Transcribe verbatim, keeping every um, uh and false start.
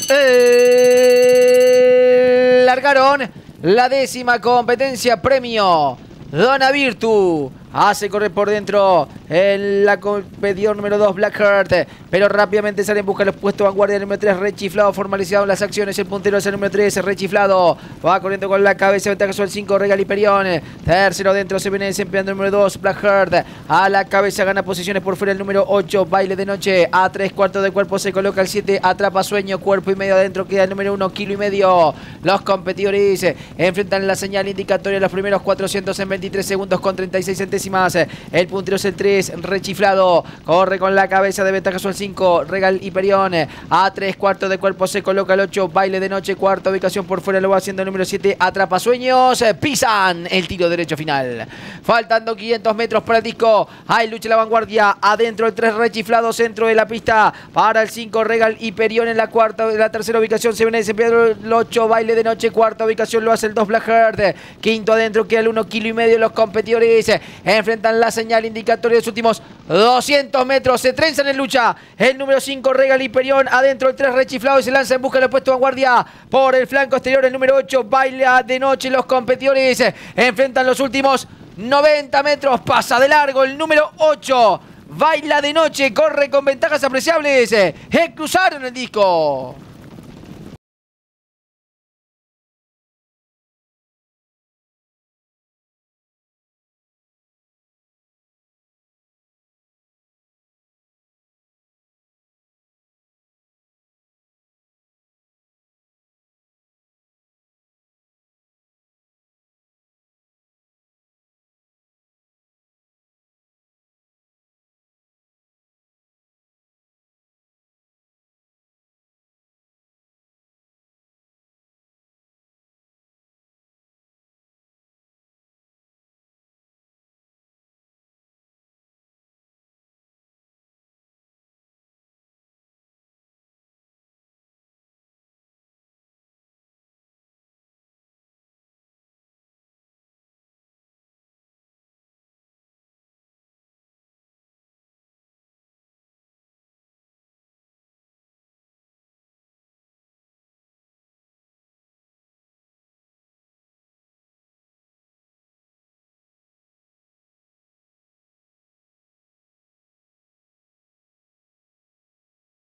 Eh, largaron la décima competencia premio. Dona Virtu hace correr por dentro en la competición número dos Blackheart, pero rápidamente sale en busca de los puestos vanguardia. El número tres Rechiflado, formalizado en las acciones. El puntero es el número tres Rechiflado, va corriendo con la cabeza, ventaja sobre el cinco Regal Hyperion. Tercero dentro se viene desempeñando el número dos Blackheart, a la cabeza gana posiciones por fuera el número ocho Baile de Noche. A tres cuartos de cuerpo se coloca el siete Atrapa Sueño, cuerpo y medio adentro queda el número uno Kilo y medio. Los competidores enfrentan la señal indicatoria los primeros cuatrocientos en veintitrés segundos con treinta y seis centésimas. El puntero es el tres Rechiflado, corre con la cabeza de ventaja sobre el cinco Regal Hyperion. A tres cuartos de cuerpo se coloca el ocho Baile de Noche, cuarta ubicación por fuera lo va haciendo el número siete Atrapa Sueños. Pisan el tiro derecho final, faltando quinientos metros para el disco. Hay lucha en la vanguardia, adentro el tres Rechiflado, centro de la pista para el cinco Regal Hyperion. En la cuarta, en la tercera ubicación se viene desempeñando el ocho Baile de Noche, cuarta ubicación lo hace el dos Blackheart, quinto adentro queda el uno Kilo y medio. Los competidores enfrentan la señal indicatoria de los últimos doscientos metros. Se trenzan en lucha el número cinco Regal Hyperion, adentro el tres Rechiflado y se lanza en busca del puesto de vanguardia por el flanco exterior el número ocho Baila de Noche. Los competidores enfrentan los últimos noventa metros, pasa de largo el número ocho Baila de Noche, corre con ventajas apreciables. Cruzaron el disco.